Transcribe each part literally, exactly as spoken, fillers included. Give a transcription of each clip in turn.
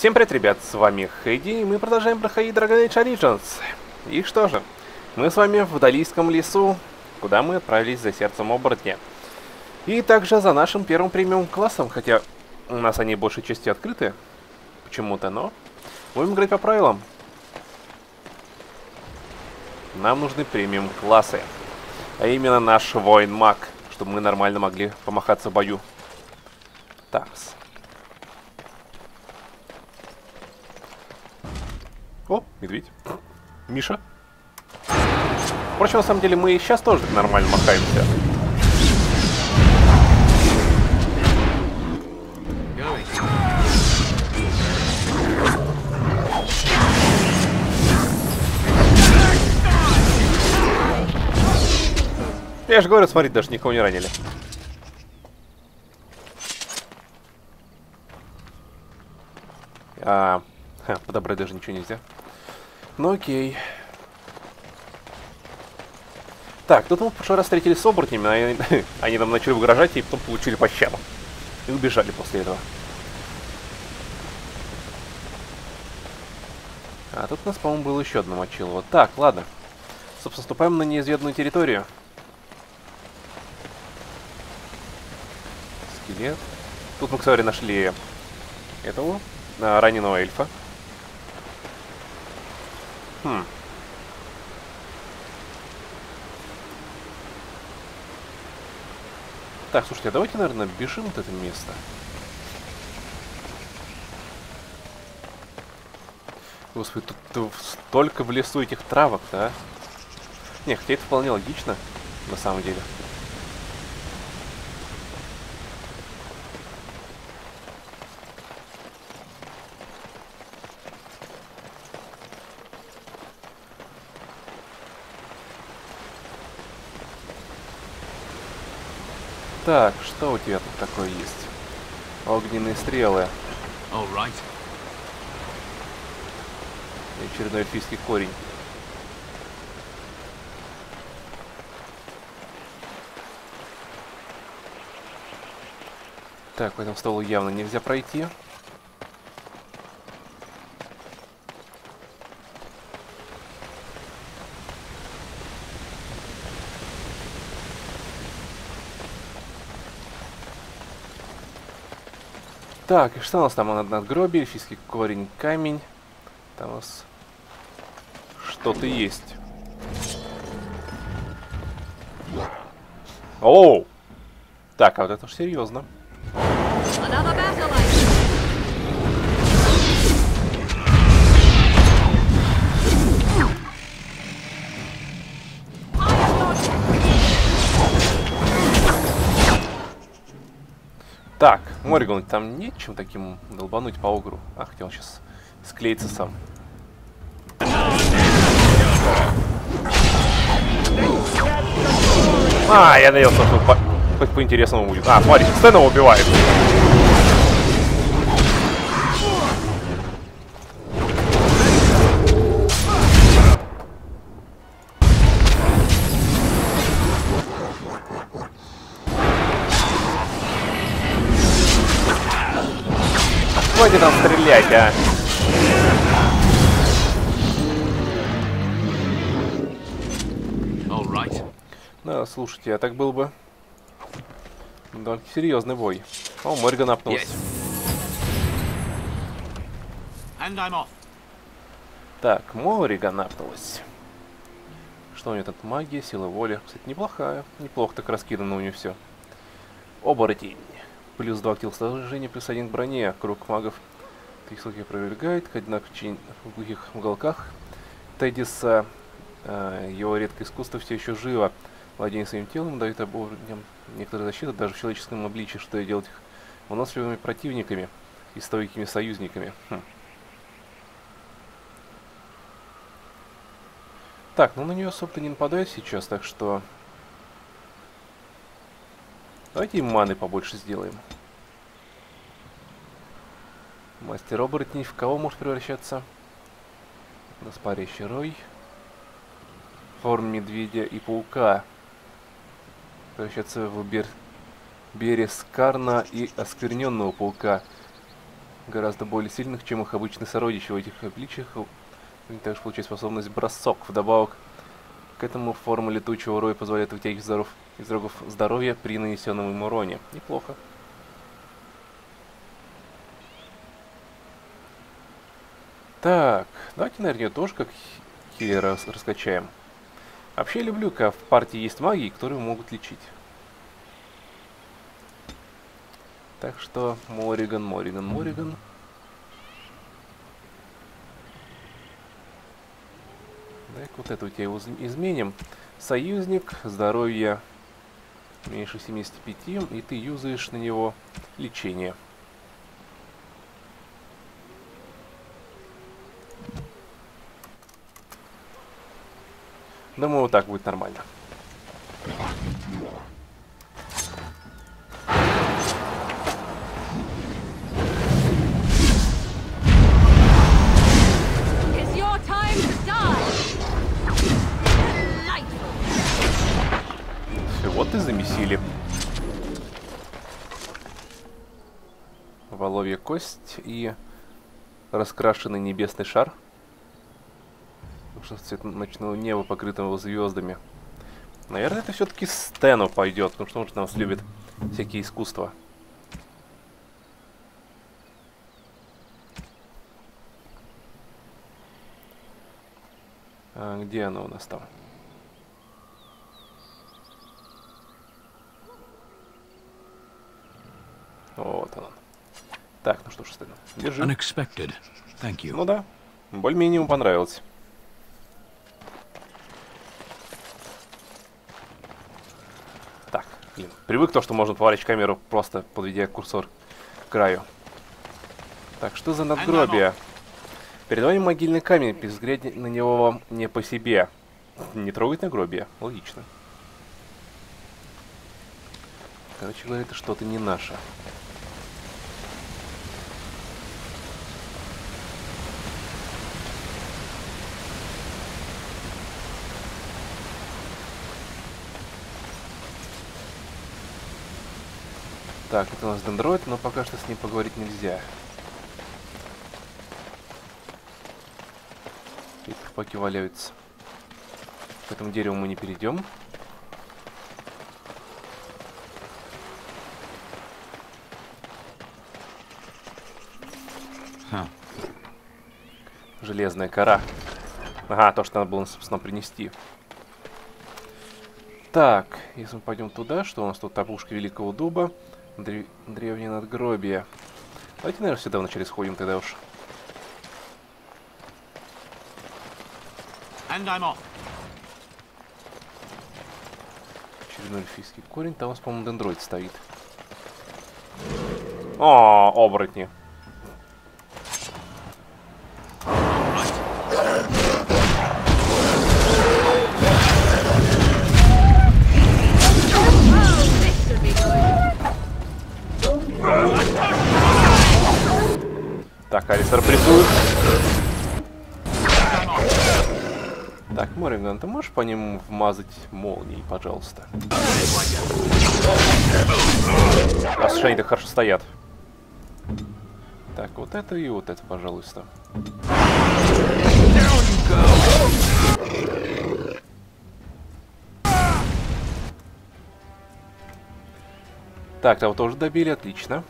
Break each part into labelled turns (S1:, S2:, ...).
S1: Всем привет, ребят, с вами Хэйди, и мы продолжаем проходить Dragon Age Origins. И что же, мы с вами в Далийском лесу, куда мы отправились за сердцем оборотня. И также за нашим первым премиум классом, хотя у нас они большей частью открыты, почему-то, но будем играть по правилам. Нам нужны премиум классы, а именно наш воин-маг, чтобы мы нормально могли помахаться в бою. Такс. О, медведь. Миша. Впрочем, на самом деле, мы и сейчас тоже так нормально махаемся. Я же говорю, смотри, даже никого не ранили. А, ха, подобрать даже ничего нельзя. Ну окей. Так, тут мы в прошлый раз встретились с оборотнями, они, они нам начали угрожать и потом получили по щам. И убежали после этого. А тут у нас, по-моему, было еще одно мочилово. Так, ладно. Собственно, ступаем на неизведанную территорию. Скелет. Тут мы, кстати, нашли этого, а, раненого эльфа. Хм. Так, слушайте, а давайте, наверное, бежим от этого места. Господи, тут, тут столько в лесу этих травок-то, а? Не, хотя это вполне логично, на самом деле. Так, что у тебя тут такое есть? Огненные стрелы.
S2: Right.
S1: И очередной эльфийский корень. Так, по этому столу явно нельзя пройти. Так, и что у нас там? Надгробие, эльфийский корень, камень. Там у нас что-то есть. Оу! Так, а вот это уж серьезно. Так, Морриган, там нечем таким долбануть по огру. А, хотел он сейчас склеится сам. А, я надеялся, что по хоть по-интересному будет. А, смотри, Стэна убивает. Хватит там стрелять, а!
S2: Right.
S1: Да, слушайте, а так был бы довольно серьезный бой. О, Морриган апнулся.
S2: Yes. And I'm off.
S1: Так, Морриган апнулась. Что у нее тут? Магия, сила воли. Кстати, неплохая. Неплохо так раскидано у нее все. Оборотень. Плюс два к телосложению, плюс один к броне. Круг магов три слуги опровергает. Однако в глухих уголках Тедиса э, его редкое искусство все еще живо. Владение своим телом дает оборотням некоторые защиты даже в человеческом обличии, что и делать их выносливыми противниками и стойкими союзниками. Хм. Так, ну на нее особо-то не нападает сейчас, так что давайте им маны побольше сделаем. Мастер оборотней в кого может превращаться? У нас парящий рой. Форм медведя и паука. Превращаться в бер... Берескарна и оскверненного паука. гораздо более сильных, чем их обычные сородичи. В этих обличиях они также получают способность бросок. Вдобавок к этому форма летучего роя позволяет вытягивать здоров... из рогов здоровья при нанесенном им уроне. Неплохо. Так, давайте, наверное, тоже как хиллера раскачаем. Вообще я люблю, когда в партии есть маги, которые могут лечить. Так что Мориган, Мориган, Мориган. Дай-ка вот это у тебя его изменим. Союзник, здоровье меньше семидесяти пяти, и ты юзаешь на него лечение. Думаю, вот так будет нормально. Вот и замесили. Воловья кость и раскрашенный небесный шар. Что цвет ночного неба, покрытого звездами. Наверное, это все-таки Стэну пойдет, потому что он же нас любит всякие искусства. А где оно у нас там? Вот он. Так, ну что ж, Стэн, держи.
S2: Unexpected. Thank you.
S1: Ну да, более-менее ему понравилось. Так, блин, привык то, что можно поворачивать камеру, просто подведя курсор к краю. Так, что за надгробие? Перед вами могильный камень, взглянуть на него вам не по себе. Не трогать надгробие, логично. Короче говоря, это что-то не наше. Так, это у нас дендроид, но пока что с ним поговорить нельзя. И паки валяются. К этому дереву мы не перейдем.
S2: Huh.
S1: Железная кора. Ага, то, что надо было, собственно, принести. Так, если мы пойдем туда, что у нас тут опушка Великого Дуба. Древ... Древнее надгробие. Давайте, наверное, сюда вначале сходим тогда уж.
S2: And I'm off.
S1: Очередной эльфийский корень. Там у нас, по-моему, дендроид стоит. О, оборотни. Так, Алисар прессует. Так, Мориган, ты можешь по ним вмазать молнией, пожалуйста? Раз уж они так хорошо стоят. Так, вот это и вот это, пожалуйста. Так, того тоже добили, отлично.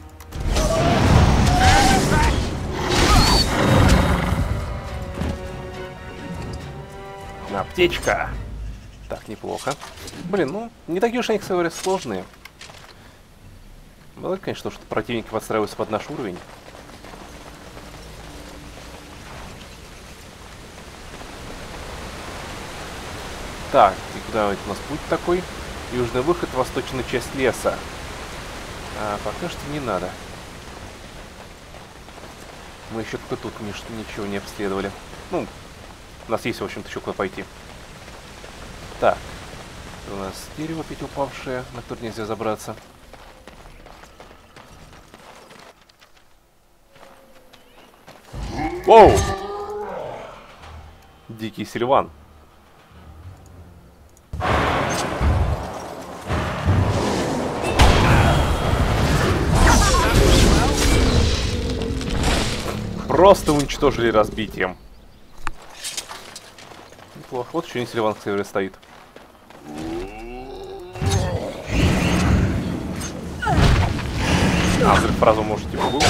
S1: Аптечка. Так, неплохо. Блин, ну, не такие уж они, кстати говоря, сложные. Было, конечно, что противники подстраиваются под наш уровень. Так, и куда у нас путь такой? Южный выход, восточная часть леса. А пока что не надо. Мы еще только тут ничего не обследовали. Ну, у нас есть, в общем-то, еще куда пойти. Так. У нас дерево опять упавшее, на которое нельзя забраться. Воу! Дикий Сильван. просто уничтожили разбитием. Неплохо. Вот еще не Сильван, кстати, стоит. А, взрыв фразу может типа был.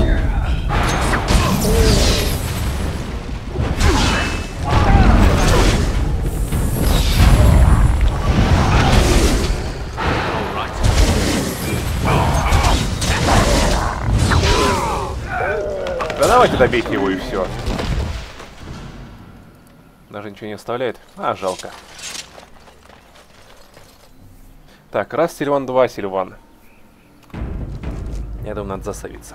S1: Да давайте добейте его и все. Даже ничего не оставляет. А, жалко. Так, раз Сильван, два Сильван. Я думаю, надо засейвиться.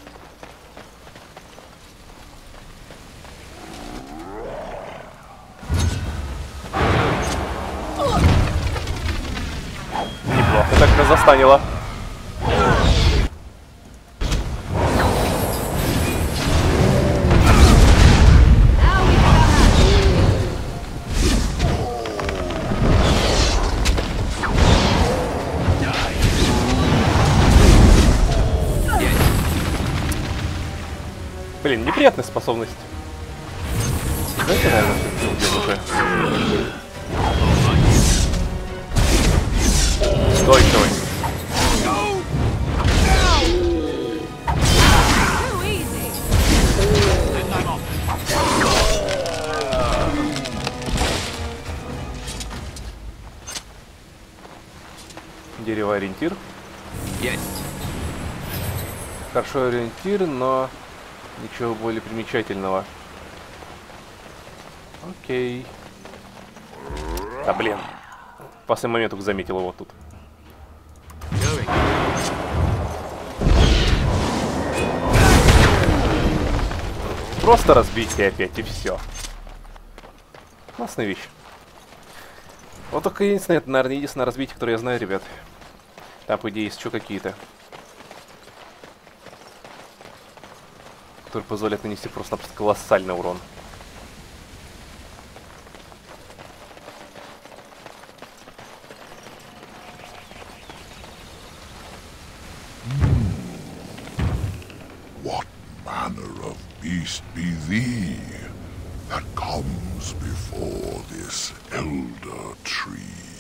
S1: Неплохо так нас застанило. Блин, неприятная способность. Знаете, наверное, что убил уже. Стой, стой. Дерево ориентир.
S2: Есть.
S1: Хорошо ориентир, но ничего более примечательного. Окей. А блин. В последний момент только заметил его тут. Просто разбитие опять и все. Классная вещь. Вот только единственное, это, наверное, единственное разбитие, которое я знаю, ребят. Там, по идее, есть еще какие-то, которые позволяют нанести просто-напросто колоссальный урон.
S3: What manner of beast be thee that comes before this elder tree?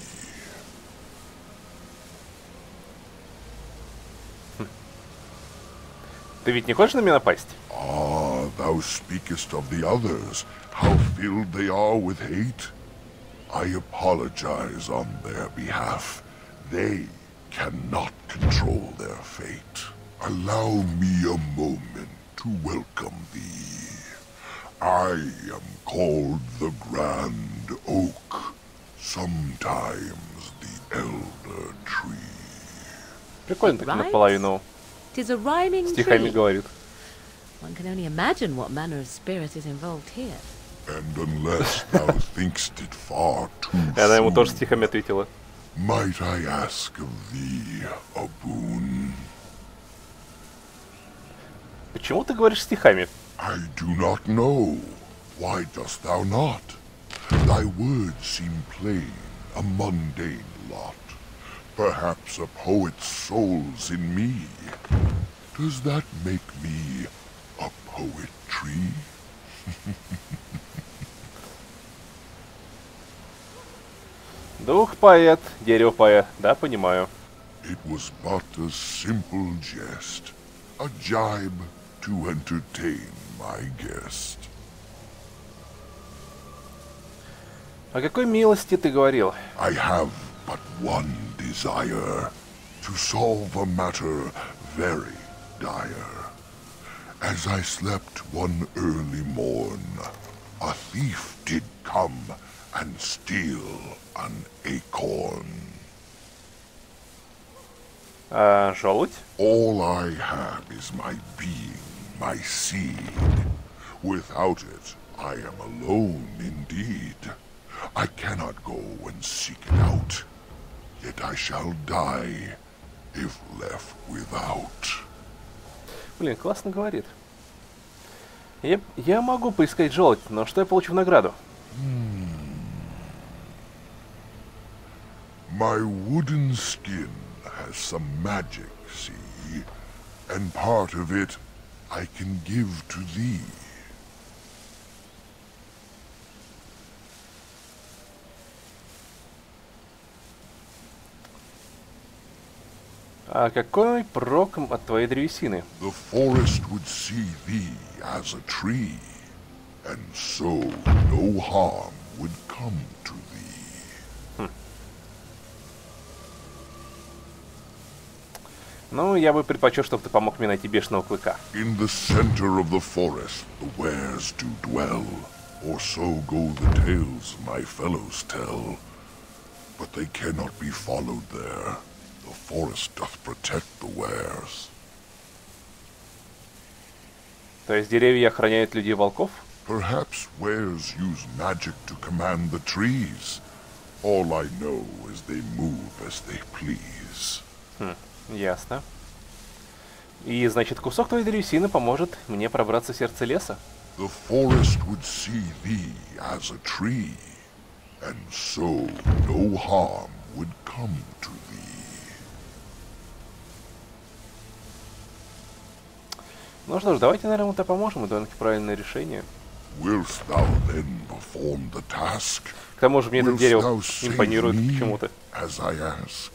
S1: Ты ведь не хочешь на меня напасть?
S3: Ah, thou speakest of the others, how filled they are with hate? I apologize on their behalf. They cannot control their fate. Allow me a moment to welcome thee. I am called the Grand Oak, sometimes the Elder Tree.
S1: Prикольно так наполовину стихами говорит.
S4: One can only imagine what manner of spirit is involved here.
S3: And unless thou thinkst it far too
S1: Она ему тоже
S3: soon,
S1: стихами ответила.
S3: might I ask of thee a boon?
S1: Почему ты говоришь стихами?
S3: I do not know. Why dost thou not? Thy words seem plain, a mundane lot. Perhaps a poet's soul's in me. Does that make me a poetry?
S1: Дух поэт, дерево поэт. Да, понимаю.
S3: It was but a simple jest, a jibe to entertain my guest.
S1: О какой милости ты говорил?
S3: I have but one desire, to solve a matter very dire. As I slept one early morn, a thief did come and steal an acorn.
S1: А, желудь?
S3: All I have is my being, my seed. Without it, I am alone indeed. I cannot go and seek it out, yet I shall die if left without.
S1: Блин, классно говорит. Я, я могу поискать желудь, но что я получу в награду?
S3: My wooden skin has some magic, see? And part of it I can give to thee.
S1: А какой прок от твоей древесины?
S3: The forest would see thee as a tree, and so no harm would come to thee.
S1: Хм. Ну, я бы предпочел, чтобы ты помог мне найти бешеного клыка.
S3: In the center of the forest the wares do dwell, or so go the tales my fellows tell. But they cannot be followed there. The forest doth protect the wares.
S1: То есть деревья охраняют людей волков?
S3: Perhaps wares use magic to command the trees. All I know is they move as they please.
S1: Хм, ясно. И, значит, кусок твоей древесины поможет мне пробраться в сердце леса?
S3: The forest would see thee as a tree, and so no harm would come to thee.
S1: Ну что ж, давайте, наверное, мы-то поможем и довольно-таки правильное решение.
S3: Willst thou then perform the task?
S1: К тому же мне это
S3: Willst
S1: дерево
S3: thou save
S1: импонирует
S3: me
S1: почему-то.
S3: as I ask?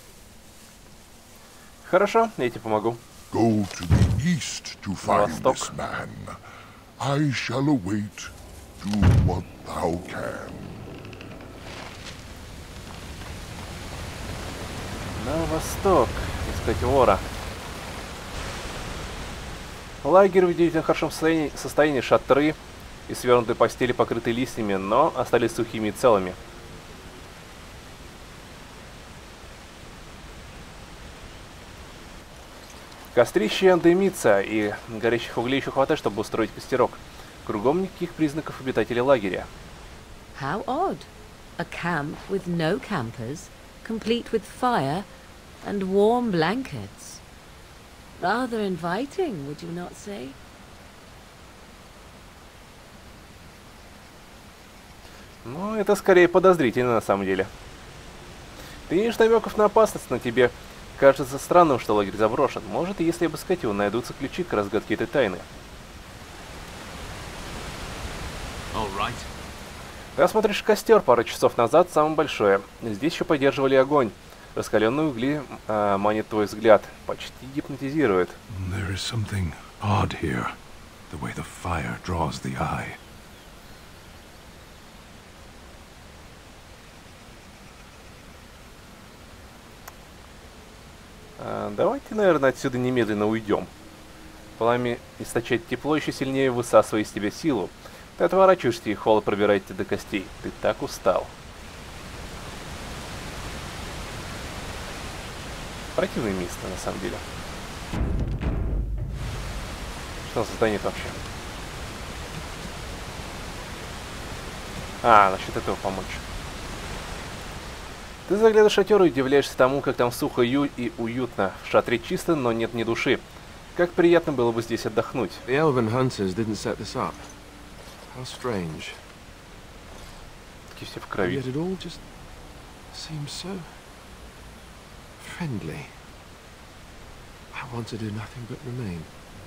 S1: Хорошо, я тебе помогу.
S3: Go to the east to find
S1: восток.
S3: this man. I shall await. Do what thou can.
S1: На восток. Искать вора. Лагерь в удивительно хорошем состоянии, состоянии, шатры и свернутые постели покрыты листьями, но остались сухими и целыми. Кострище дымится, и горящих углей еще хватает, чтобы устроить костерок. Кругом никаких признаков обитателей лагеря.
S4: How odd. A camp with no campers, complete with fire and warm blankets. Rather inviting, would you not say?
S1: Ну, это скорее подозрительно на самом деле. Ты имеешь намеков на опасность, но тебе кажется странным, что лагерь заброшен. Может, если обыскать его, найдутся ключи к разгадке этой тайны.
S2: All right.
S1: Ты осмотришь костер пару часов назад, самое большое. Здесь еще поддерживали огонь. Раскаленные угли э, манит твой взгляд, почти гипнотизирует.
S2: There is something odd here. The way the fire draws the eye.
S1: Э, давайте, наверное, отсюда немедленно уйдем. Пламя источает тепло, еще сильнее высасывая из тебя силу. Ты отворачиваешься, и холод пробирает тебя до костей. Ты так устал. Противное место, на самом деле. Что он сатанит вообще? А, насчет этого помочь. Ты заглядываешь в шатер и удивляешься тому, как там сухо и уютно. В шатре чисто, но нет ни души. Как приятно было бы здесь отдохнуть.
S5: The elven hunters didn't set this up. How strange.
S1: Такие все в крови.
S5: Yet it all just seems so friendly. I want to do nothing but remain.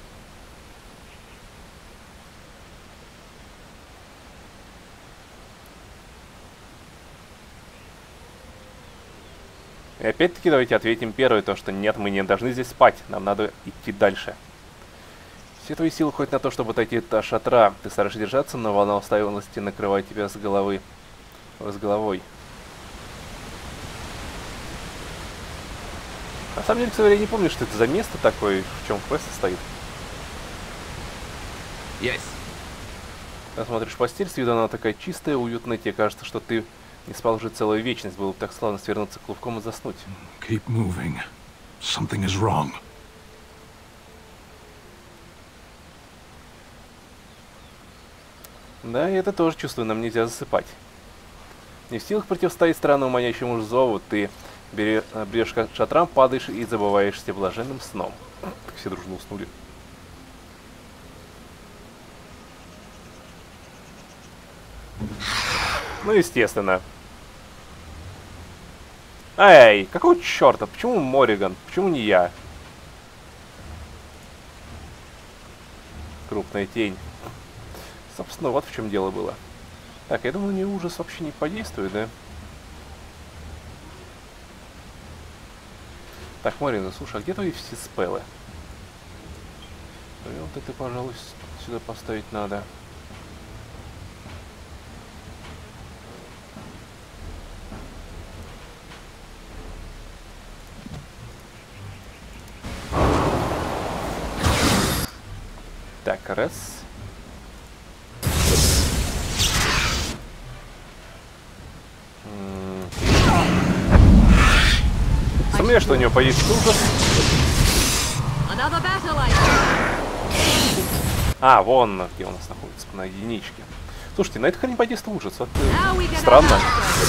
S1: И опять-таки давайте ответим первое, то что нет, мы не должны здесь спать, нам надо идти дальше. Все твои силы уходят на то, чтобы отойти от шатра. Ты стараешься держаться, но волна усталости накрывает тебя с головы. С головой. На самом деле, кстати, я не помню, что это за место такое, в чем квест состоит.
S5: Yes.
S1: Ты смотришь постель, с виду она такая чистая, уютная, тебе кажется, что ты не спал уже целую вечность, было бы так славно свернуться клубком и заснуть.
S2: Keep moving. Something is wrong.
S1: Да, и это тоже чувствую, нам нельзя засыпать. Не в силах противостоять странному манящему зову, ты берешь, берешь к шатрам, падаешь и забываешься блаженным сном. Так все дружно уснули. Ну, естественно. Эй, какого черта? Почему Мориган? Почему не я? Смутная тень. Собственно, вот в чем дело было. Так, я думаю, на нее ужас вообще не подействует, да? Так, Марина, слушай, а где твои все спеллы? Вот это, пожалуй, сюда поставить надо. Так, раз. Сомневаюсь, что у нее поедет ужас. А, вон где у нас находится, на единичке. Слушайте, на эту хрень подействует ужас. Вот, э, странно.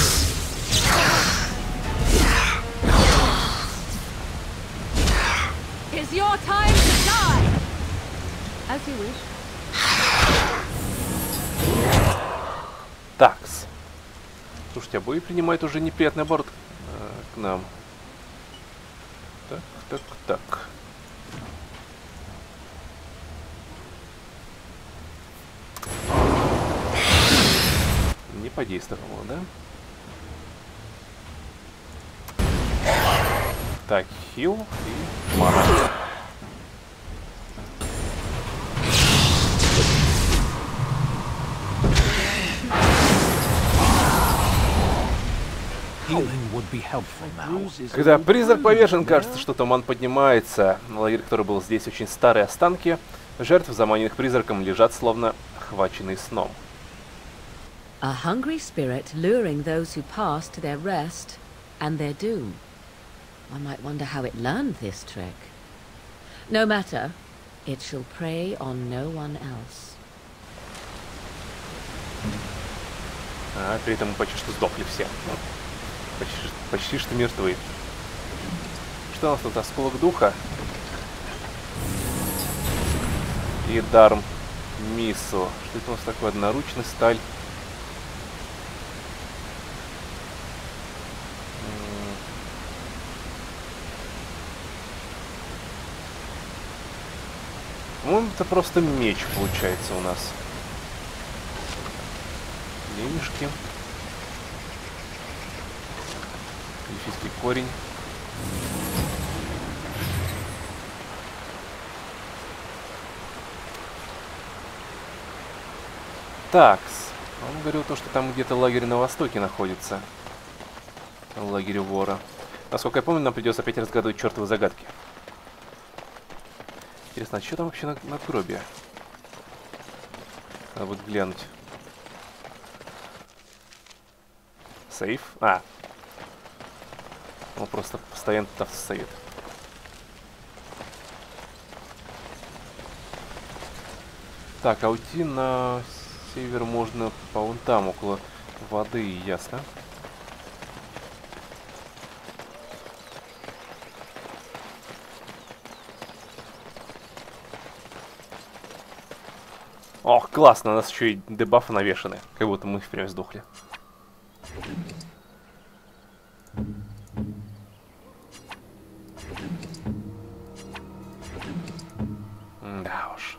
S1: Такс. Слушайте, а бои принимает уже неприятный оборот э, к нам. Так, так, так. Не подействовало, да? Так, хил и мана. Когда призрак повешен, кажется, что туман поднимается. Лагерь, который был здесь, очень старые останки жертв, заманенных призраком, лежат словно охваченные сном.
S4: A hungry spirit luring those who pass to their rest and their doom. One might wonder how it learned this trick. No matter, it shall prey on no one else.
S1: А, при этом мы почти что сдохли все. Почти, почти что мертвы. Что у нас тут? Осколок духа. И дарм Мису. Что это у нас такое? Одноручный сталь. Ну, это просто меч получается у нас. Денежки. Эльфийский корень. Такс. Он говорил то, что там где-то лагерь на востоке находится. Лагерь вора. Насколько я помню, нам придется опять разгадывать чертовы загадки. Интересно, а что там вообще на, на гробе? Надо будет глянуть. Сейф? А. Он просто постоянно там стоит. Так, а уйти на север можно по вон там, около воды, ясно. Ох, классно, у нас еще и дебафы навешаны. Как будто мы впрямь сдохли. Да уж.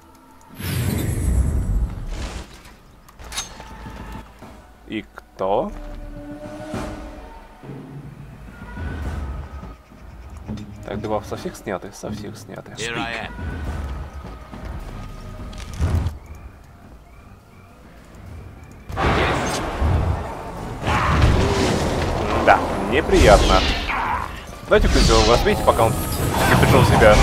S1: И кто? Так, дебаф со всех сняты? Со всех сняты. Да, неприятно. Давайте кто-нибудь его возьмите, пока он не пришел в себя.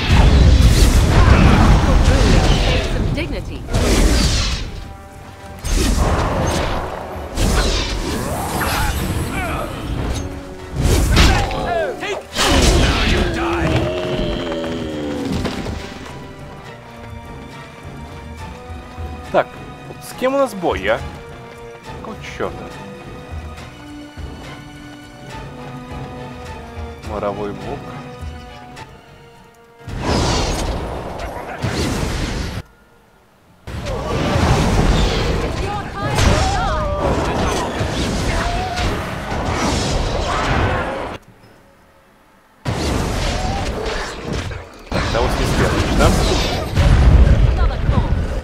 S1: Так, вот с кем у нас бой, а? Какого черта? Моровой бог. Так, да вот здесь отлично.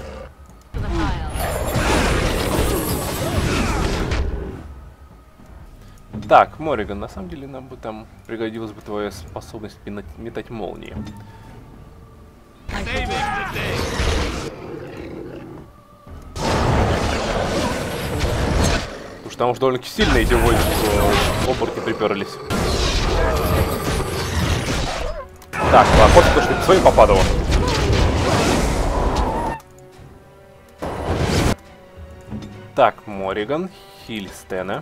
S1: Так, Морриган, на самом деле нам бы там пригодилась бы твоя способность метать, метать молнии. Потому что там уж довольно сильно эти войны оборотни приперлись. Так, ладно, вот что к своим попадало. Так, Морриган, хиль Стена.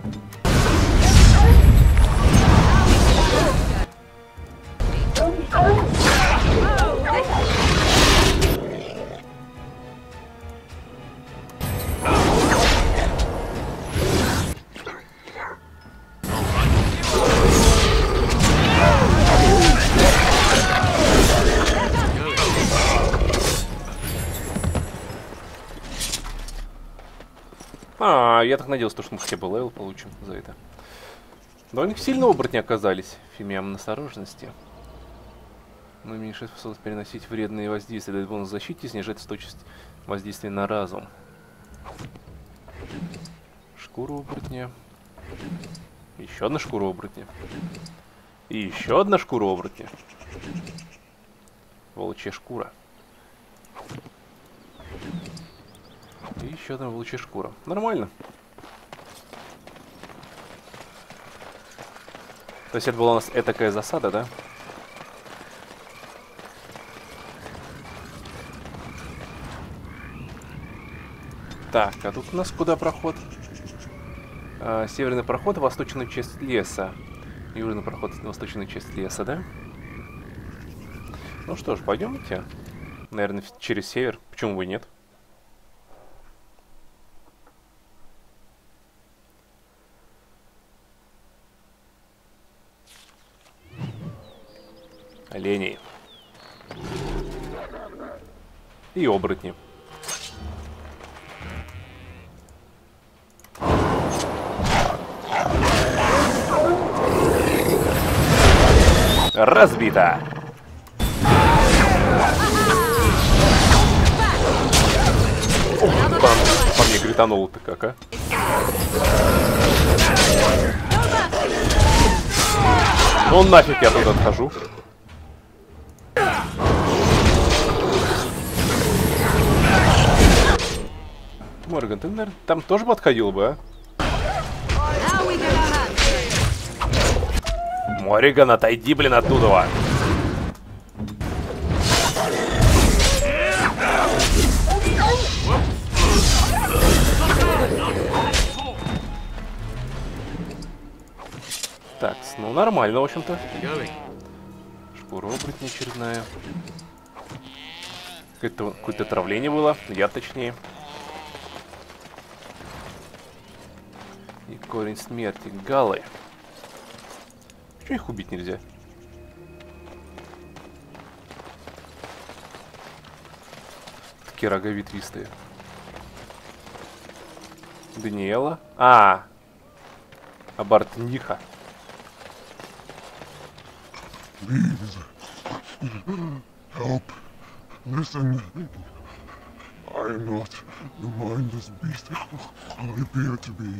S1: А, я так надеялся, что мы хотя бы левел получим за это. Довольно сильно оборотни оказались. Фимиам настороженности. Но уменьшает способность переносить вредные воздействия, дает бонус защите и снижает точность воздействия на разум. Шкура оборотня. Еще одна шкура оборотня. И еще одна шкура оборотня. Волчья шкура. И еще одна волчья шкура. Нормально. То есть это была у нас этакая засада, да? Так, а тут у нас куда проход? А, северный проход, восточную часть леса. Южный проход, восточную часть леса, да? Ну что ж, пойдемте. Наверное, через север. Почему бы и нет? Оленей. И оборотни. Разбито. Ух, по, по мне гританул-то как, а? Ну нафиг я туда отхожу. Морриган, ты, наверное, там тоже бы отходил бы, а? Морриган, отойди, блин, оттуда. Так, ну нормально, в общем-то. Шкура оборотня очередная. Какое-то какое-то отравление было, я точнее. И корень смерти. Галы. Почему их убить нельзя? Такие рога ветвистые. Даниэла. А, Абартниха.
S3: Please, help, listen. I am not the mindless beast I appear to be.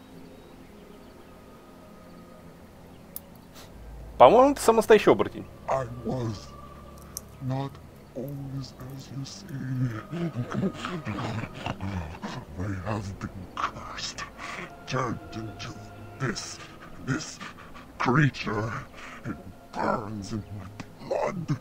S1: По-моему, ты самый настоящий оборотень.
S3: I was not always as you see. I have been cursed, turned into this, this creature. It burns in my blood.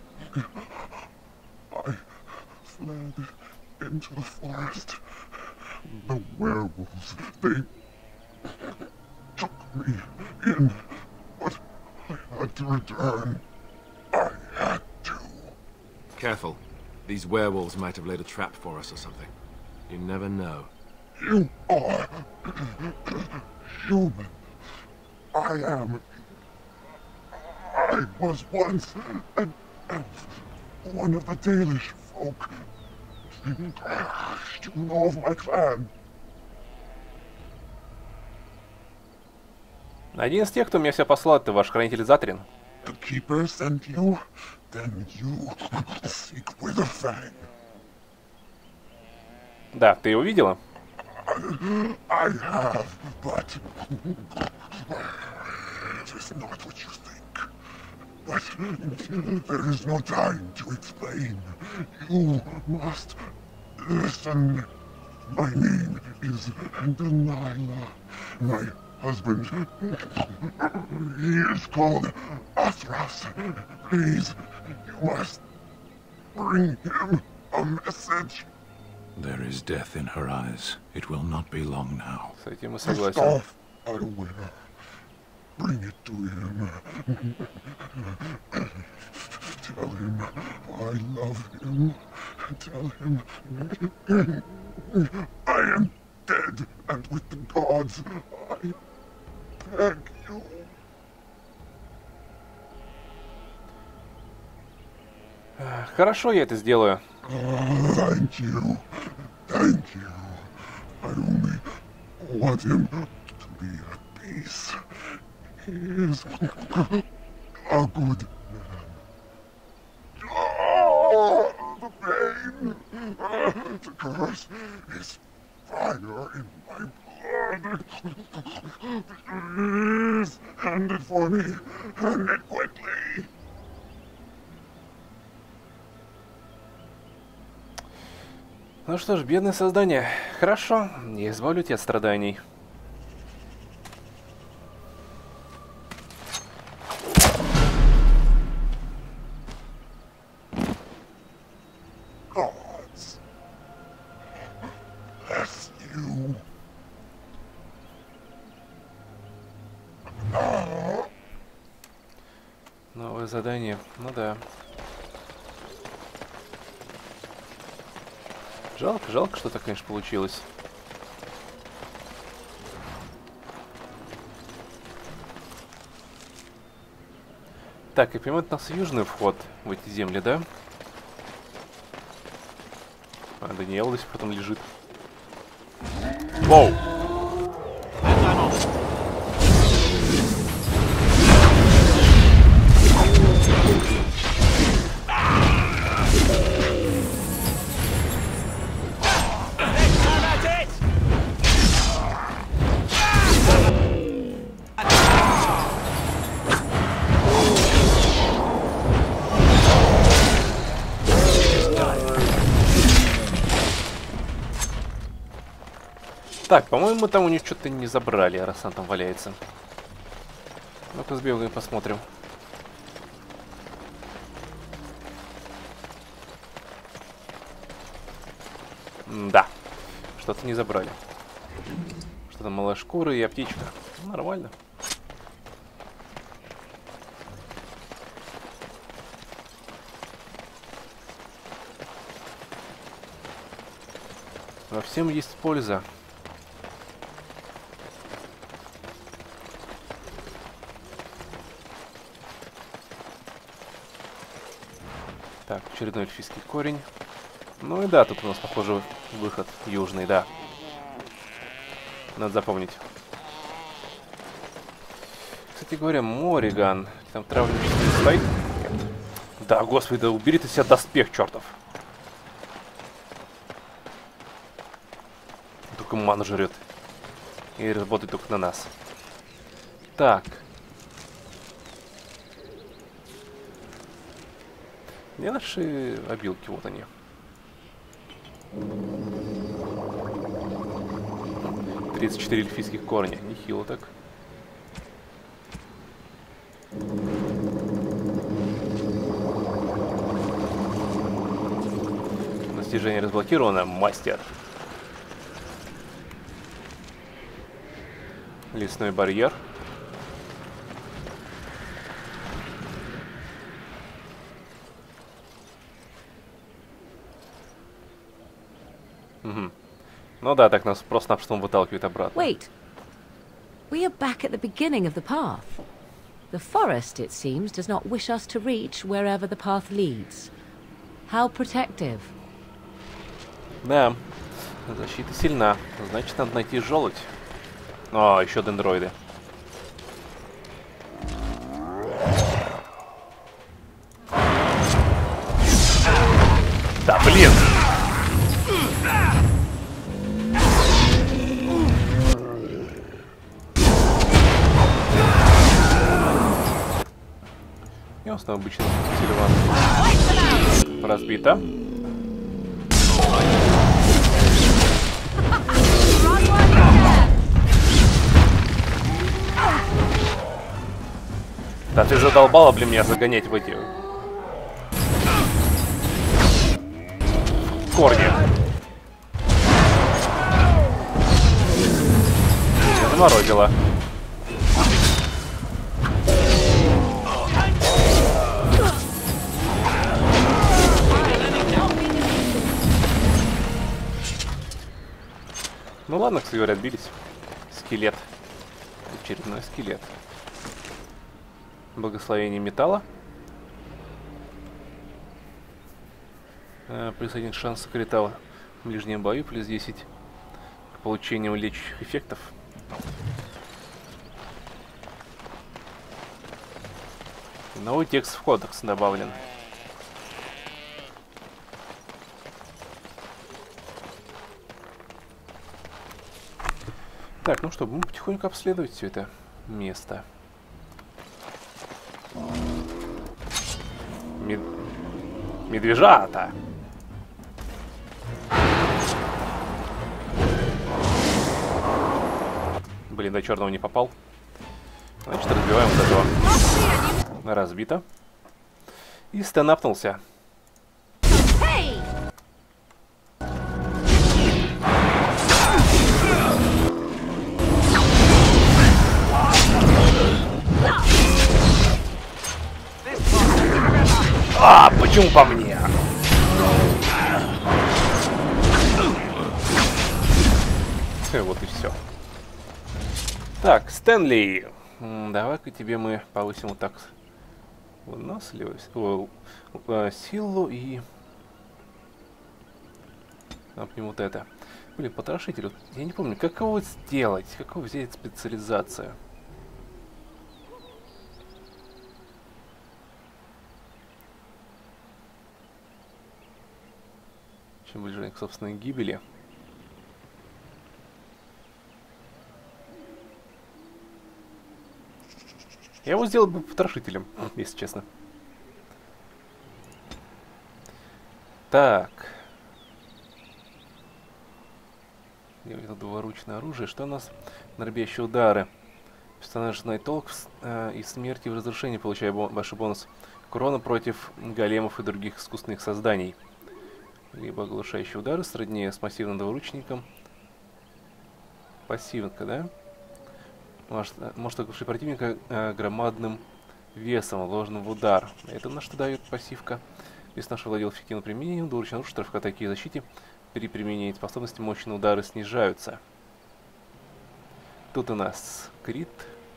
S3: I fled into the forest. The werewolves, they took me in, but I had to return. I had to.
S5: Careful. These werewolves might have laid a trap for us or something. You never know.
S3: You are human. I am. I was once an elf, one of the Dalish folk. You know of my clan.
S1: Один из тех, кто меня себя послал, это ваш хранитель Затрин.
S3: The Keeper sent you, then you seek Witherfang.
S1: Да, ты его видела?
S3: I have, but That is not what you think. But there is no time to explain. You must listen. My name is Delilah. My husband, he is called Athras. Please, you must bring him a message.
S2: There is death in her eyes. It will not be long now.
S1: С этим мы
S3: The
S1: согласен.
S3: staff, I will. Bring it to him. Tell him I love him. Tell him I am dead, and with the gods, I beg you.
S1: Хорошо, я это сделаю.
S3: Thank you. Thank you. I only want him to be at peace. He is a good man. Oh, the pain! The curse is fire in my blood. Please, hand it for me. Hand it quickly.
S1: Ну что ж, бедное создание. Хорошо, я избавлю тебя от страданий.
S3: Gods, bless you.
S1: Новое задание. Ну да. Жалко, жалко, что так, конечно, получилось. Так, я понимаю, это у нас южный вход в эти земли, да? А, Даниэл до сих пор там лежит. Воу! Так, по-моему, мы там у них что-то не забрали, раз она там валяется. Ну-ка сбегаем, посмотрим. М-да, что-то не забрали. Что-то малая шкура и аптечка. Нормально. Во всем есть польза. Так, очередной эльфийский корень. Ну и да, тут у нас, похоже, выход южный, да. Надо запомнить. Кстати говоря, Мориган. Там травничный стоит? Нет. Да, господи, да убери ты себя доспех, чертов. Только ману жрет. И работает только на нас. Так. Где наши обилки? Вот они. тридцать четыре эльфийских корня. Нехило так. Достижение разблокировано. Мастер. Лесной барьер. Угу. Ну да, так нас просто-напросто выталкивает обратно.
S4: Wait. We are back at the beginning of the path. The forest, it seems, does not wish us to reach wherever the path leads. How protective.
S1: Да, защита сильна. Значит, надо найти желудь. О, еще дендроиды. Да, блин! И он снова обычный Сильван. Разбито. Да ты задолбала, блин, меня загонять в эти корни. Заморозила. Ну ладно, кстати говоря, отбились. Скелет. Очередной скелет. Благословение металла. Э, плюс один шанс кристалла в ближнем бою, плюс десять к получению лечащих эффектов. Новый текст в кодекс добавлен. Так, ну что, будем потихоньку обследовать все это место. Мед... Медвежата! Блин, до черного не попал. Значит, разбиваем вот этого. Разбито. И Стэн апнулся. А, почему по мне? Вот и все. Так, Стэнли, давай-ка тебе мы повысим вот так выносливость, о, о, силу и например, вот это. Блин, потрошитель, я не помню, как его сделать, как его взять специализацию. Чем ближе к собственной гибели. Я его сделал бы потрошителем, если честно. Так. Это двуручное оружие. Что у нас? Дробящие удары. Персонаж Найтолк э, и смерти в разрушении, получая бо ваши бонус. Урона против големов и других искусственных созданий. Либо оглушающие удары, сроднее с массивным двуручником. Пассивка, да? Может, может оглушить противника э, громадным весом, вложенным в удар. Это на что дает пассивка. Если наш владел эффективным применением, двуручный оружие, штраф к атаке и защите. При применении способности мощные удары снижаются. Тут у нас крит.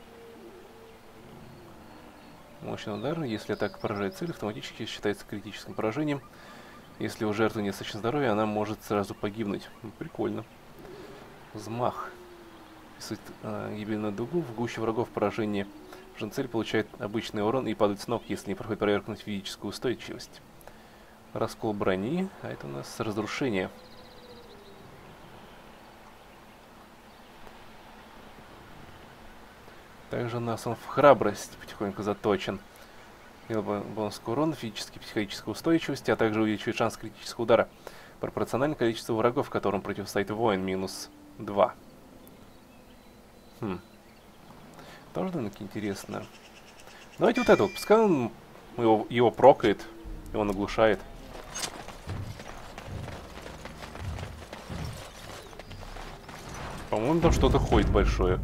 S1: Мощный удар. Если атака поражает цель, автоматически считается критическим поражением. Если у жертвы нет достаточно здоровья, она может сразу погибнуть. Прикольно. Взмах. Э, гибельную дугу. В гуще врагов поражение. Цель получает обычный урон и падает с ног, если не проходит проверку на физическую устойчивость. Раскол брони. А это у нас разрушение. Также у нас он в храбрость потихоньку заточен. Бонус к урону, физической и психологической устойчивости, а также увеличивает шанс критического удара. Пропорционально количеству врагов, которым противостоит воин, минус два. Хм. Тоже довольно-таки интересно. Давайте вот это вот. Пускай он его, его прокает, и он оглушает. По-моему, там что-то ходит большое.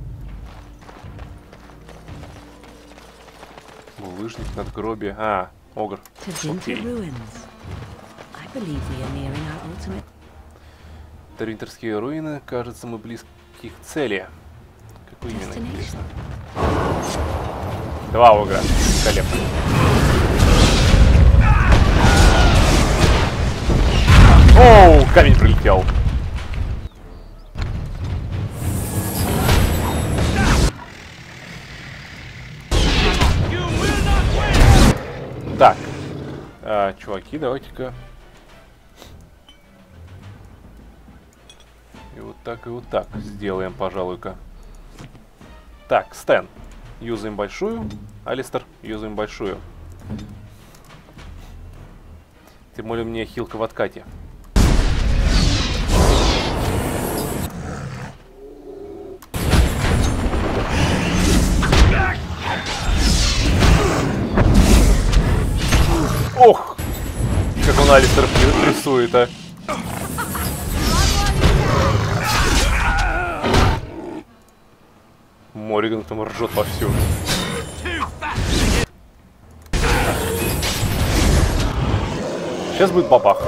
S1: Булыжник, надгробие. А, огр. Окей. Таринтерские руины. Кажется, мы близки к цели. Какой именно, интересно? Два огра. Великолепно. Оу, камень прилетел. Так, а, чуваки, давайте-ка. И вот так, и вот так сделаем, пожалуй-ка. Так, Стэн. Юзаем большую. Алистер, юзаем большую. Ты молил мне хилка в откате. Ох! Как он Алистер прессует, а! Мориган там ржет вовсю. Сейчас будет бабах.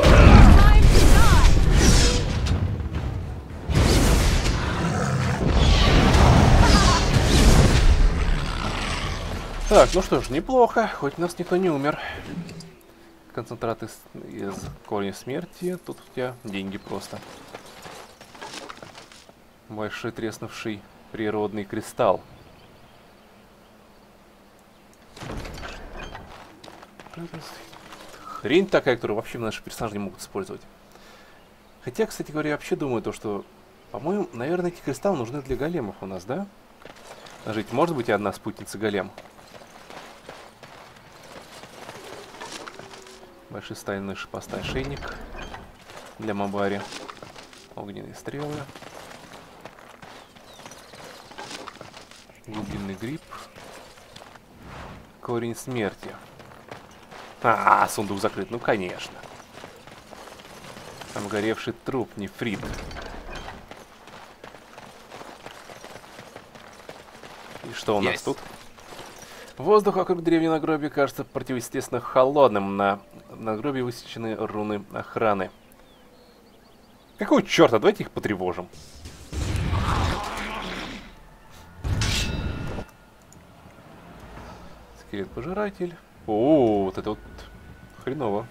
S1: Так, ну что ж, неплохо, хоть у нас никто не умер. Концентрат из, из корня смерти. Тут у тебя деньги просто. Большой треснувший природный кристалл. Хрень такая, которую вообще наши персонажи не могут использовать. Хотя, кстати говоря, я вообще думаю, то, что, по-моему, наверное, эти кристаллы нужны для големов у нас, да? Жить, может быть, и одна спутница голем. Большой стальной шипастый ошейник для Мабари. Огненные стрелы. Глубинный гриб. Корень смерти. А, сундук закрыт. Ну, конечно. Там горевший труп, нефрит. И что у нас
S5: Есть.
S1: тут? Воздух вокруг древнего надгробия кажется противоестественно холодным. На надгробии высечены руны охраны. Какого черта? Давайте их потревожим. Скелет-пожиратель. О, вот это вот хреново.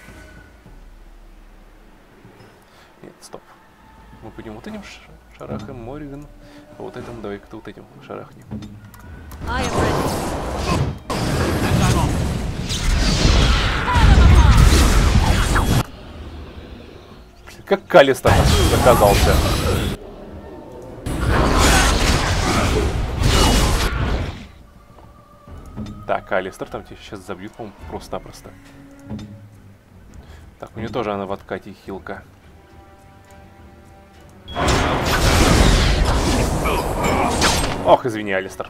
S1: Нет, стоп. Мы пойдем вот этим шарахаем, Мориган. А вот этим, давай-ка вот этим шарахнем. Как Калистер оказался. Так, Алистер, там тебя сейчас забьют, по-моему, просто-напросто. Так, у нее тоже она в откате хилка. Ох, извини, Алистер.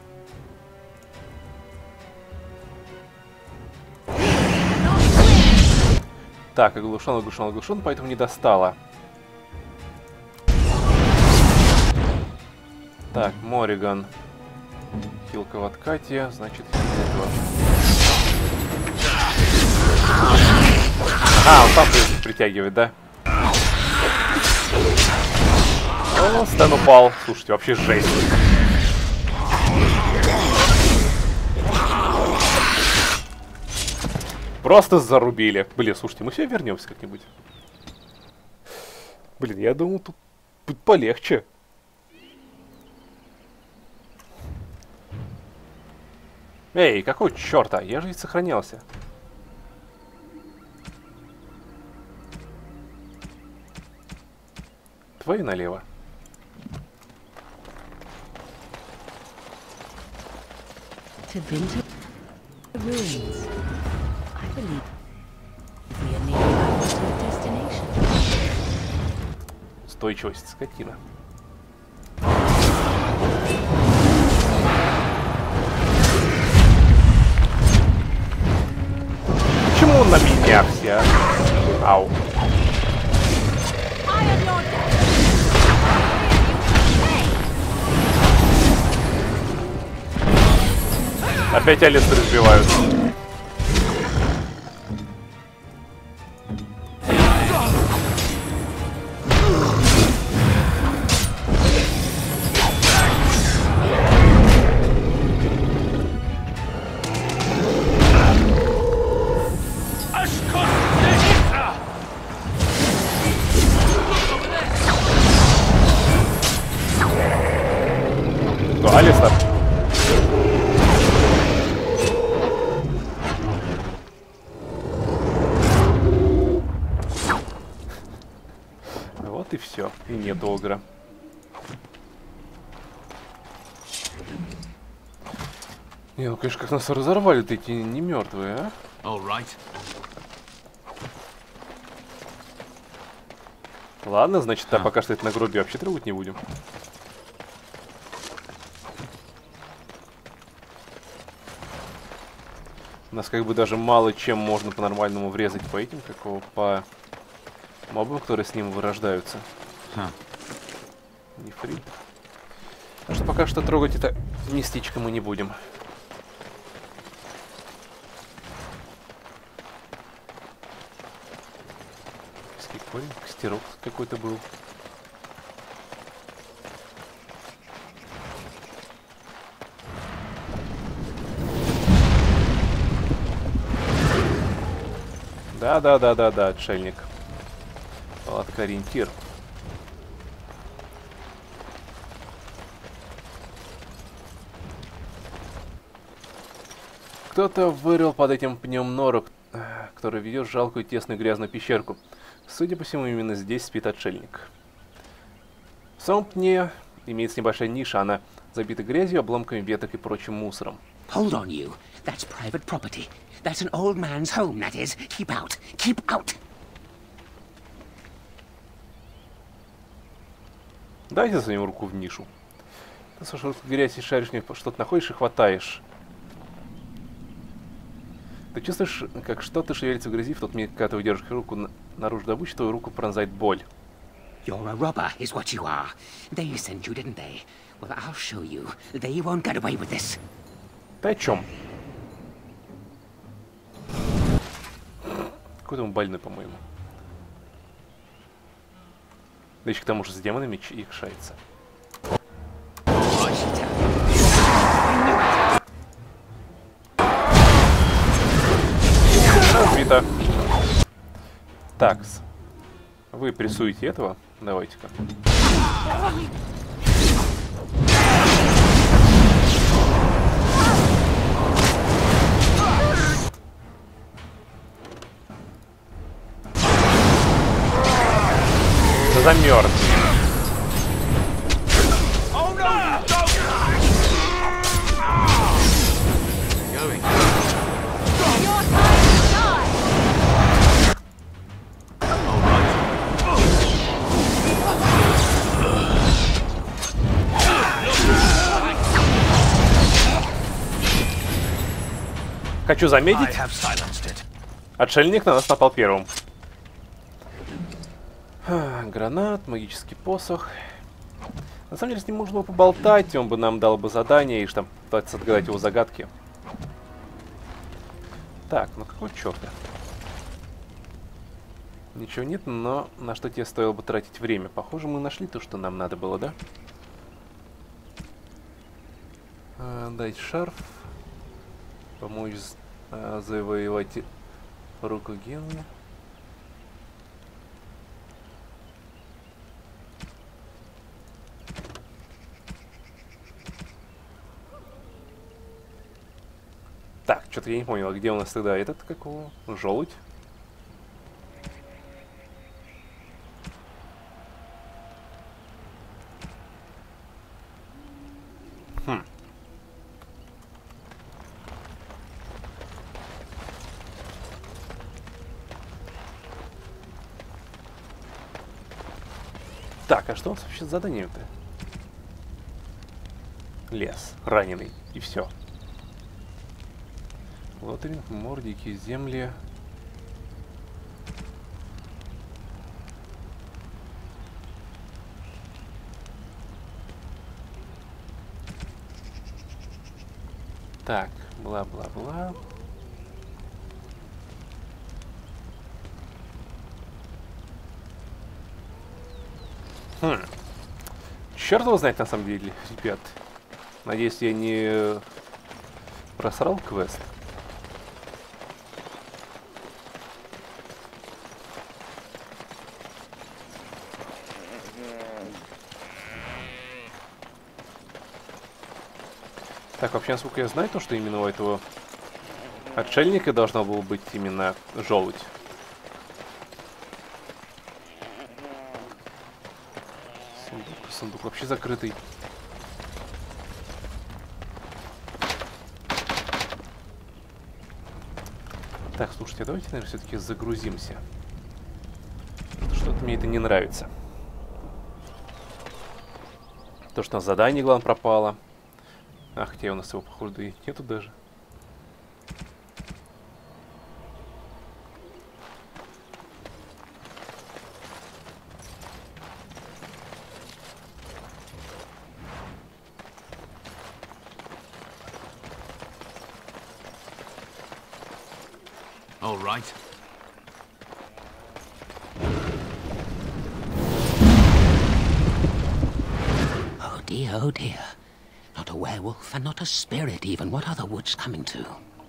S1: Так, оглушен, оглушен, оглушен, поэтому не достала. Так, Мориган. Хилка в откате, значит, этого. А, он сам притягивает, да? О, Стэн упал. Слушайте, вообще жесть. Просто зарубили. Блин, слушайте, мы все вернемся как-нибудь. Блин, я думал, тут будет полегче. Эй, какого черта? Я же ведь сохранялся. Твою налево.
S4: To Vinter ruins. I believe we are near our destination.
S1: Устойчивость, скотина. Почему на меня все? Ау. Опять Алистер избивают. Кто, Алистер? Вот и все. И нет огра. Не, ну конечно, как нас разорвали-то эти не мертвые, а?
S5: All right.
S1: Ладно, значит, а пока что это нагробие вообще трогать не будем. У нас как бы даже мало чем можно по-нормальному врезать по этим, какого по мобам, которые с ним вырождаются.
S6: Huh.
S1: Нефрит. Так что пока что трогать это местечко мы не будем. Корень, костерок какой-то был. Да, да, да, да, да, отшельник. Палатка ориентир. Кто-то вырыл под этим пнем нору, который ведет жалкую тесную грязную пещерку. Судя по всему, именно здесь спит отшельник. В самом пне имеется небольшая ниша, она забита грязью, обломками веток и прочим мусором.
S7: Hold on, you. That's private property. That's an old man's home, that is. Keep out. Keep out.
S1: Дайте свою руку в нишу. Ты слушай, грязь и шаришь, что-то находишь и хватаешь. Ты чувствуешь, как что-то шевелится в грязи в тот миг, когда ты выдержишь руку на наружу добычи, твою руку пронзает боль.
S7: You're a robber, is what you are. They sent you, didn't they? Well, I'll show you. They won't get away with this.
S1: Ты о чем? Какой-то он больной, по-моему. Да еще к тому же с демонами якшается. Разбито. Такс. Вы прессуете этого? Давайте-ка. Замерз. Хочу заметить, отшельник на нас напал первым. Гранат, магический посох. На самом деле с ним можно было поболтать, он бы нам дал бы задание и там пытаться отгадать его загадки. Так, ну какого черта? Ничего нет, но на что тебе стоило бы тратить время? Похоже, мы нашли то, что нам надо было, да? А, дать шарф. Помочь а, завоевать руку Генри. Так, что-то я не понял, где у нас тогда этот какого? Желудь? Хм. Так, а что у нас вообще с заданием-то? Лес, раненый, и все. Лотеринг, мордики, земли. Так, бла-бла-бла. Хм. Черт его знает на самом деле, ребят. Надеюсь, я не просрал квест. Так, вообще, насколько я знаю, то, что именно у этого отшельника должно было быть именно желудь. Сундук, сундук вообще закрытый. Так, слушайте, давайте, наверное, все-таки загрузимся. Что-то мне это не нравится. То, что у нас задание, главное, пропало. А, хотя у нас его, походу, и нету даже.
S5: All right.
S7: Oh dear, oh dear. Not a werewolf and not a spirit even. What are the woods coming to?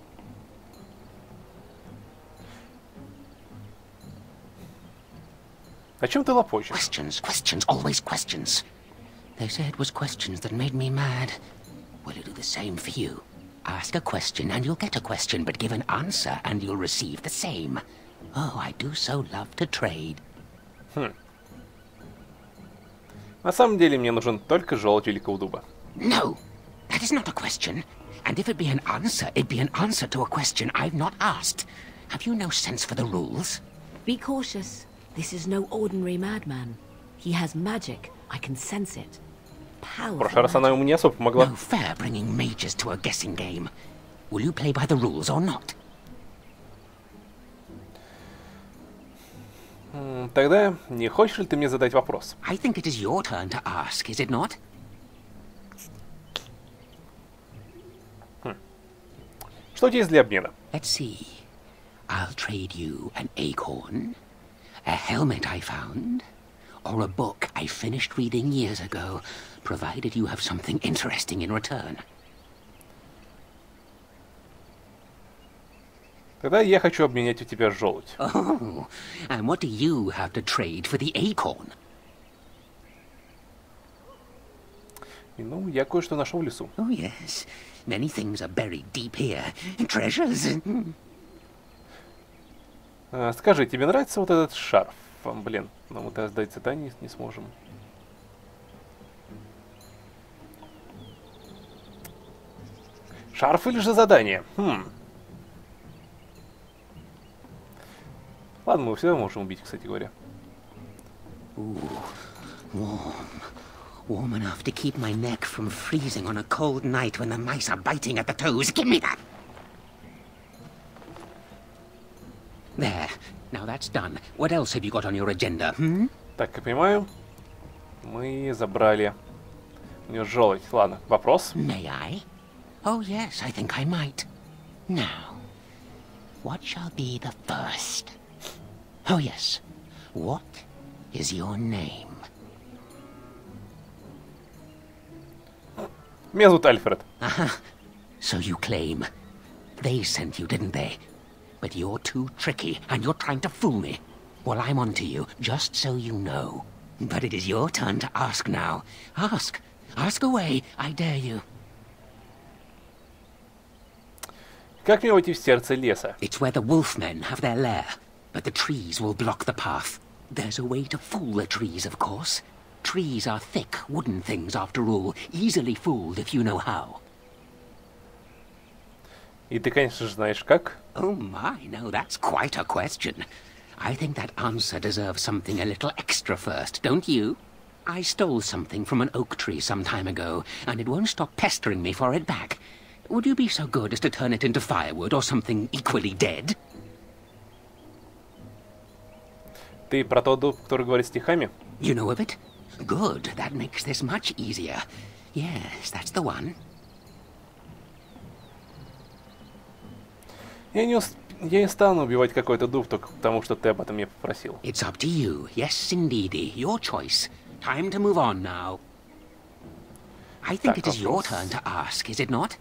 S1: О чем ты лопочешь?
S7: Questions, questions, always questions. They say it was questions that made me mad. Will you do the same for you? Ask a question and you'll get a question, but give an answer and you'll receive the same. Oh, I do so love to trade.
S1: Хм. На самом деле мне нужен только желудь великого дуба.
S7: No, that is not a question. And if it be an answer, it be an answer to a question I've not asked. Have you no sense for the rules?
S4: Be cautious. This is no ordinary madman. He has magic. I can sense it.
S1: В прошлый раз она ему не особо помогла.
S7: No fair bringing mages to a guessing game. Will you play by the rules or not?
S1: Тогда не хочешь ли ты мне задать вопрос?
S7: I think it is your turn to ask, is it not?
S1: Что у тебя есть для обмена?
S7: Let's see. I'll trade you an acorn, a helmet I found, or a book I finished reading years ago, provided you have something interesting in return.
S1: Тогда я хочу обменять у тебя желудь.
S7: Oh, and what do you have to trade for the acorn?
S1: И, ну, я кое-что нашел в лесу.
S7: Oh, yes. Many things are buried deep here. Treasures.
S1: А, скажи, тебе нравится вот этот шарф? А, блин, но мы тогда сдать задание не сможем. Шарф или же задание? Хм. Ладно, мы всегда можем убить, кстати говоря.
S7: Ooh, warm. Warm enough to keep my neck from freezing on a cold night when the mice are biting at the toes. Give me that! There. Now that's done. What else have you got on your agenda, hmm?
S1: Так, я понимаю, мы забрали у нее желудь. Ладно, вопрос?
S7: May I? Oh, yes, I think I might. Now, what shall be the first? Oh, yes. What is your name?
S1: Меня зовут Альфред.
S7: Aha. So you claim. They sent you, didn't they? But you're too tricky, and you're trying to fool me. Well, I'm on to you, just so you know. But it is your turn to ask now. Ask. Ask away, I dare you.
S1: Как мне войти в сердце леса?
S7: It's where the wolfmen have their lair, but the trees will block the path. There's a way to fool the trees, of course. Trees are thick, wooden things, after all, easily fooled if you know how.
S1: И ты, конечно же, знаешь как?
S7: Oh my, no, that's quite a question. I think that answer deserves something a little extra first, don't you? I stole something from an oak tree some time ago, and it won't stop pestering me for it back. Would you be so good as to turn it into firewood or something equally dead?
S1: Ты про тот дуб, который говорит стихами?
S7: You know of it? Good, that makes this much easier. Yes, that's the one.
S1: Я не, ус... я не стану убивать какой-то дуб только потому, что ты об этом меня попросил.
S7: It's up to you. Yes, indeedy. Your choice. Time to move on now. I think
S1: Так,
S7: it is your
S1: вопрос.
S7: turn to ask, is it not?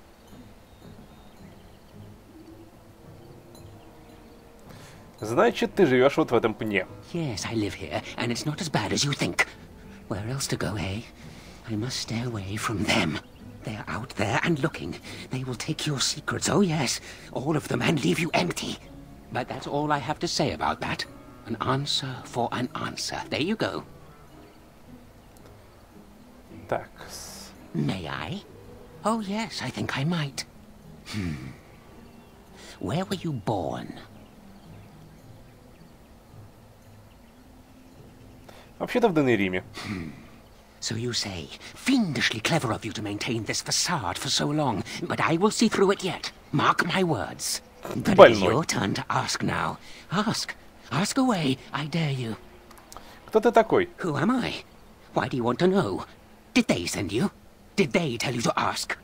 S1: Значит, ты живешь вот в этом пне.
S7: Yes, I live here, and it's not as bad as you think. Where else to go, eh? I must stay away from them. They're out there and looking. They will take your secrets, oh yes, all of them, and leave you empty. But that's all I have to say about that. An answer for an answer. There you go.
S1: Так. с-
S7: May I? Oh yes, I think I might. Hmm. Where were you born?
S1: Вообще-то в Денериме.
S7: So you say. Fiendishly clever of you to maintain this facade for so long, but I will see through it yet. Mark my words. But it is your turn to ask now. Ask. Ask away, I dare you.
S1: Кто ты такой?
S7: Who am I? Why do you want to know? Did they send you? Did they tell you to ask?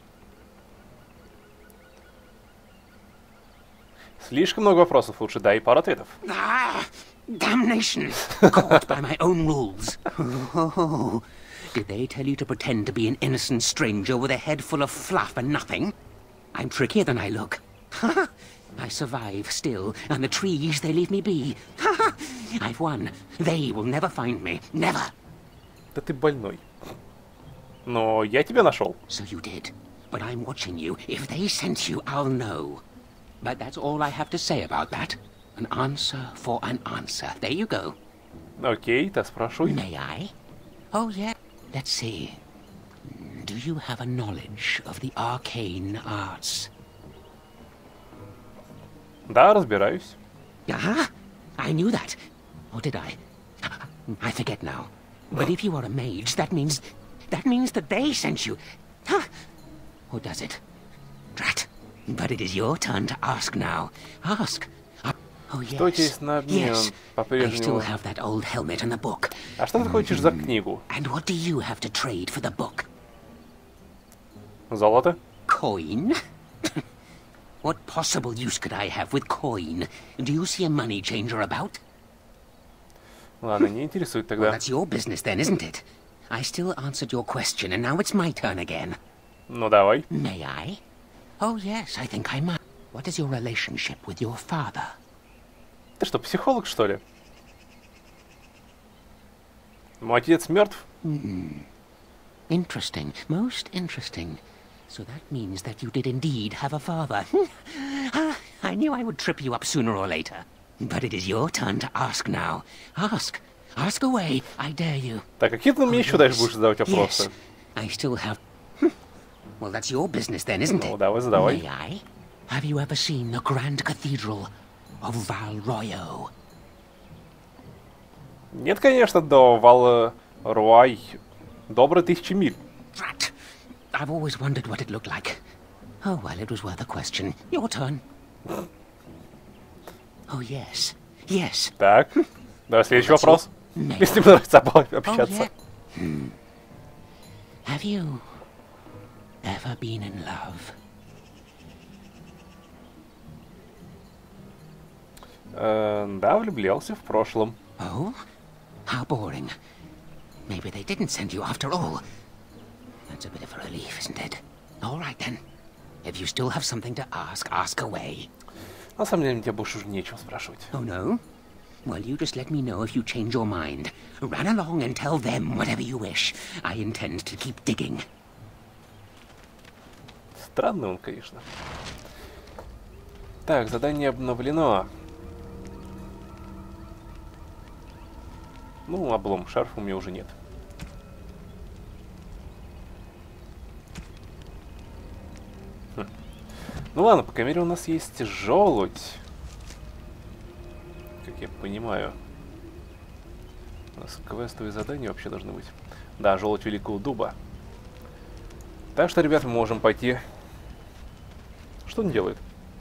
S1: Слишком много вопросов, лучше дай пару ответов.
S7: Ah, damnation! Caught by my own rules. Oh, did they tell you to pretend to be an innocent stranger with a head full of fluff and nothing? I'm trickier than I look. I survive still, and the trees, they leave me be. I've won. They will never find me. Never.
S1: Да ты больной. Но я тебя нашел.
S7: So you did. But I'm watching you. If they sent you, I'll know. But that's all I have to say about that. An answer for an answer. There you go.
S1: Окей, да спрашивай.
S7: May I? Oh, yeah. Let's see. Do you have a knowledge of the arcane arts?
S1: Да, разбираюсь.
S7: Ah, I knew that. Or did I? I forget now. But if you are a mage, that means... That means that they sent you. Huh? Or does it? Drat. But it is your turn to ask now. Ask. Oh, yes.
S1: Что у тебя есть на обмен?
S7: Yes. I
S1: По-прежнему.
S7: still have that old helmet and the book.
S1: А что ты хочешь за книгу?
S7: And what do you have to trade for the book?
S1: Золото?
S7: Coin? What possible use could I have with coin? Do you see a money changer about?
S1: Ладно, не интересует
S7: Well,
S1: тогда.
S7: that's your business then, isn't it? I still answered your question, and now it's my turn again.
S1: Ну давай.
S7: May I? Oh, yes, I think I might. What is your relationship with your father?
S1: Ты что, психолог, что ли? Мой отец мертв?
S7: Interesting. Most interesting. So that means that you did indeed have a father. Ah, I knew I would trip you up sooner or later. But it is your turn to ask now. Ask. Ask away. I dare you.
S1: Так, какие ты мне еще дальше будешь задавать
S7: Yes.
S1: вопросы?
S7: I still have... Well, that's your business then, isn't
S1: Ну,
S7: it?
S1: давай, задавай.
S7: May I? Have you ever seen the Grand Cathedral of Val Royo?
S1: Нет, конечно, до Вал-Руай. Добрые тысячи миль.
S7: Drat. I've always wondered what it looked like. Oh, well, it was worth a question. Your turn. Oh, yes. Yes.
S1: Так, давай следующий
S7: That's
S1: вопрос.
S7: your-
S1: Если мне нравится об-
S7: Oh,
S1: общаться.
S7: yeah. Hmm. Have you ever been in love?
S1: Э, да, влюблялся в прошлом.
S7: Oh? How boring. Maybe they didn't send you after all. That's a bit of a relief, isn't it? All right, then. If you still have something to ask, ask away.
S1: На самом деле, тебе больше уже нечего спрашивать.
S7: Oh, no? Well, you just let me know if you change your mind. Run along and tell them whatever you wish. I intend to keep digging.
S1: Странный он, конечно. Так, задание обновлено. Ну, облом, шарфа у меня уже нет. Хм. Ну ладно, по крайней мере у нас есть желудь. Как я понимаю. У нас квестовые задания вообще должны быть. Да, желудь Великого Дуба. Так что, ребят, мы можем пойти. Что он делает?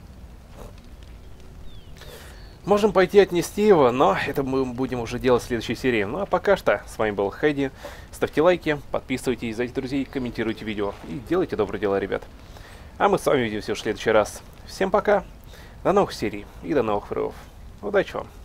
S1: Можем пойти отнести его, но это мы будем уже делать в следующей серии. Ну а пока что, с вами был Хэдди. Ставьте лайки, подписывайтесь, зовите друзей, комментируйте видео и делайте добрые дела, ребят. А мы с вами увидимся в следующий раз. Всем пока, до новых серий и до новых взрывов. Удачи вам!